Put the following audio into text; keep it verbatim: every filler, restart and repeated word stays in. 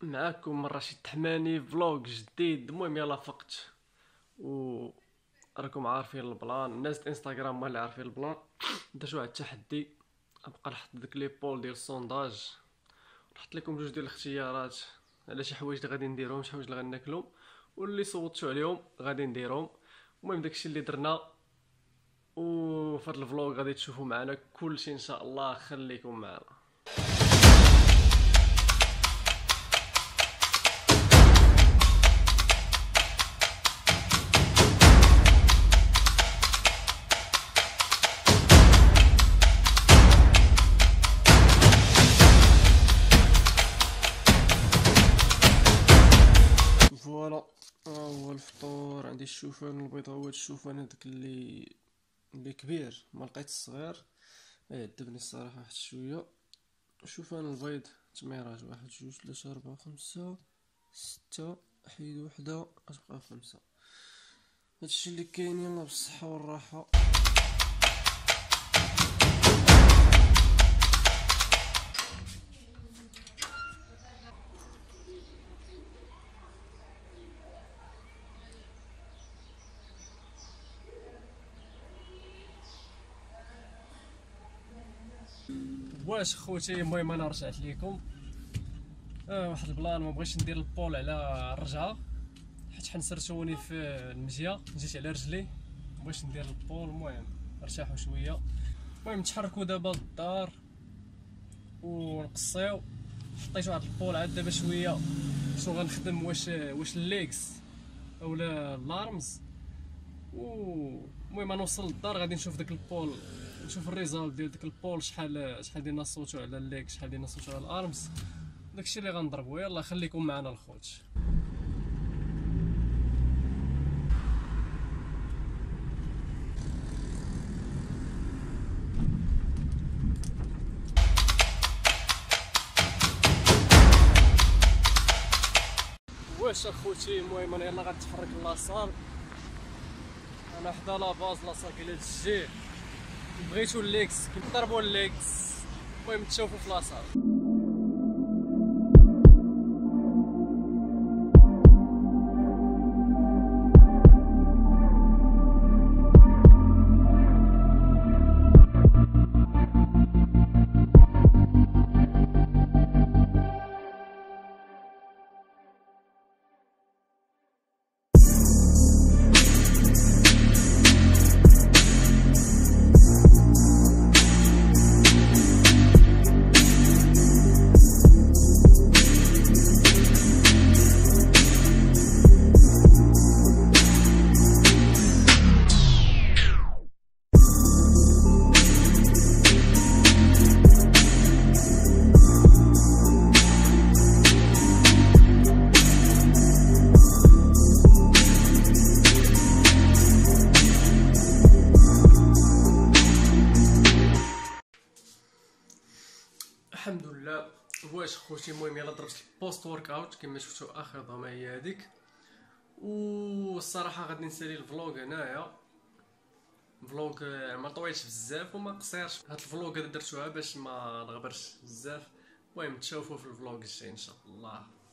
معاكم رشيد تحماني فلوق جديد. المهم يلا فقت و راكم عارفين البلان، الناس الانستغرام ما اللي عارفين البلان. درت واحد التحدي، ابقى نحط ديك لي بول ديال السونداج، نحط لكم جوج ديال الاختيارات على شي حوايج اللي غادي نديرهم، شي حوايج اللي غناكلهم، واللي صوتوا عليهم غادي نديرهم. المهم داكشي اللي درنا، وفي هذا الفلوق غادي تشوفوا معنا كلشي ان شاء الله. خليكم معنا. فوالا، ها هو الفطور. عندي الشوفان البيض، هو الشوفان هذاك اللي اللي كبير، ما لقيت الصغير. ايه عذبني الصراحه واحد شويه. الشوفان البيض تميرات، واحد جوج ثلاثة أربعة خمسة ستة، حيد وحدة غتبقى خمسة. هادشي اللي كاين، يلا بالصحة والراحة. واش خوتي، المهم انا رجعت ليكم. آه واحد البلان، ما بغيتش ندير البول على الرجعه حيت حنسرتوني في المزيه، جيت على رجلي، ما بغيتش ندير البول. المهم ارتاحوا شويه. المهم نتحركوا دابا للدار ونقصيو. حطيت واحد البول عاد دابا شويه شنو غنخدم، واش واش الليكس اولا الارمز. و المهم نوصل للدار غادي نشوف داك البول، نشوف الريزالت ديال داك البول، شحال شحال ديالنا صوتو على الليك، شحال ديالنا صوتو على الارمز. داكشي اللي غنضربو. يلا خليكم معنا الخوت. واش اخوتي، المهم انا يلا غنتحرك لاصال. انا حدا لاباز لاصال كاينه الجي، بغيتو الليكس كنضربو الليكس. المهم تشوفوا في لاصال. الحمد لله. واش خوتي، المهم يلا ضربت البوست ورك اوت كما شفتوا اخر ضما هي هذيك. والصراحه غادي نسالي الفلوق هنايا. فلوق ما طويلش بزاف وما قصيرش. هاد الفلوق هذا درتوها باش ما نغبرش بزاف. المهم تشوفوا في الفلوق الجاي ان شاء الله.